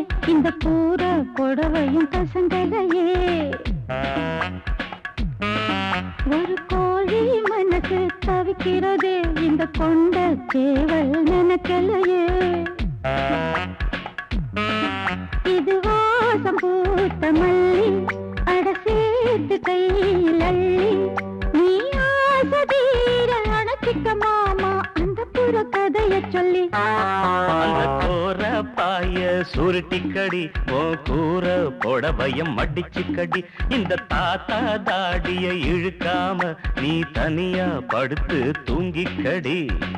இந்த கூற புடவையும் கசங்களையே. ஒரு கோழி மனசு தவிக்கிறதே இந்த கொண்ட சேவல் நினைக்கலையே. இது வாசம் பூத்த மல்லி அட சேர்த்து கையில் அள்ளி நீ ஆசதீர அணைச்சிக்க மாமா அந்த புற கதைய சொல்லி. அந்த கோர பாய சுருட்டிக்கடி ஓ கூற புடவையம் மடிச்சுக்கடி. இந்த தாத்தா தாடிய இழுக்காம நீ தனியா படுத்து தூங்கிக்கடி.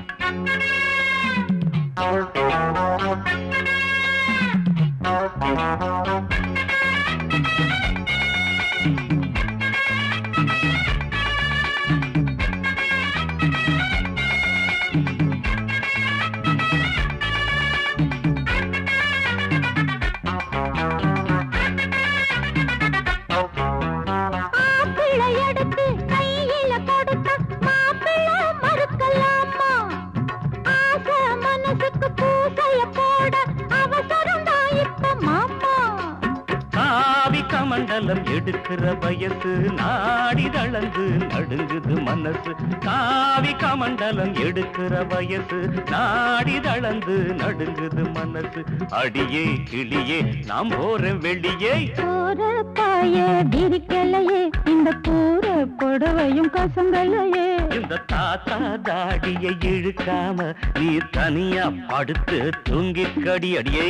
மண்டலம் எடுக்கிற வயசு நாடி தளந்து நடுங்குது மனசு. காவி கமண்டலம் எடுக்கிற வயசு நாடி தளந்து நடுங்குது மனசு. அடியே கிளியே நாம் போற வெளியே. போற பாய விரிக்கலையே இந்த கூற புடவையும் கசங்களையே. இந்த தாத்தா தாடியை இழுக்காம நீ தனியா படுத்து தூங்கிக்கடி அடியை.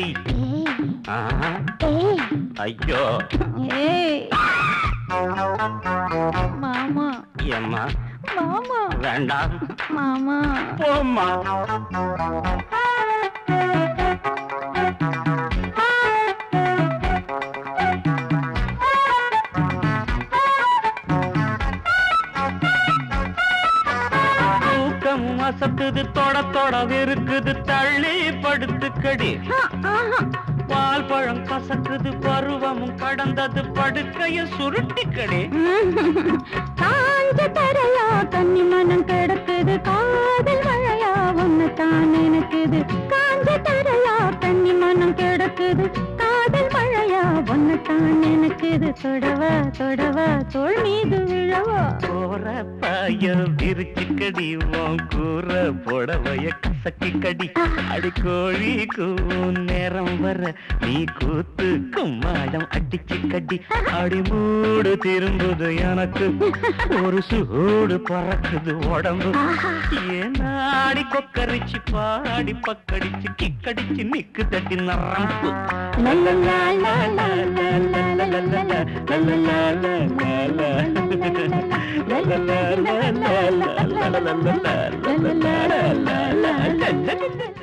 ஐயோ மாமா அம்மா மாமா வேண்டாம் மாமா போம்மா. தூக்கம் அசத்துது தொட தொட இருக்குது தள்ளி படுத்துக்கடி. பால் பழம் கசக்குது பருவமும் கடந்தது படுக்கைய சுருட்டிக்கடி. காஞ்ச தரையா கன்னி மனம் கிடக்குது காதல் மழையா ஒன்னுதான் நினைக்குது. காஞ்ச தரையா கன்னி மனம் கிடக்குது காதல் மழையா ஒன்னுதான் நினைக்குது. தொடவா தொடவா தோள் மீது விழவா. போற பாய விரிச்சுக்கடி உன் கூற புடவைய கசக்கிக்கடி. அடி கோழி கூவும் நேரம் வர நீ கூத்து கும்மாடம் அடிச்சுக்கடி. அடி மூடு திரும்புது எனக்கு ஒரு சூடு பறக்குது உடம்பு. ஏனாடி கொக்கரிச்சு பாடி பக்கடிச்சு கிக்கடிச்சு நிக்கு தட்டி நரம்பு. la la la la la la la la la la la la la la la